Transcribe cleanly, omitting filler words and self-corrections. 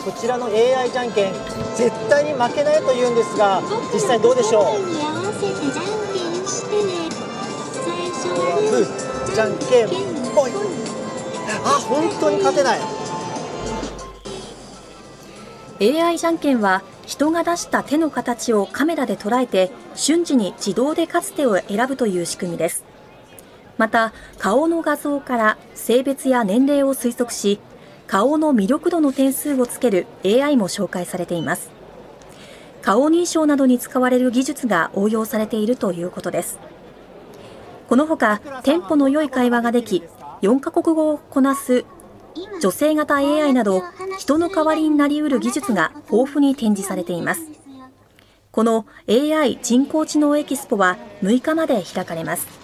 こちらの AI じゃんけん絶対に負けないと言うんですが、実際どうでしょう。グーじゃんけんぽい。本当に勝てない。 AI じゃんけんは人が出した手の形をカメラで捉えて瞬時に自動で勝つ手を選ぶという仕組みです。また顔の画像から性別や年齢を推測し、顔の魅力度の点数をつける AI も紹介されています。顔認証などに使われる技術が応用されているということです。このほかテンポの良い会話ができ、4カ国語をこなす女性型 AI など人の代わりになりうる技術が豊富に展示されています。この AI 人工知能エキスポは6日まで開かれます。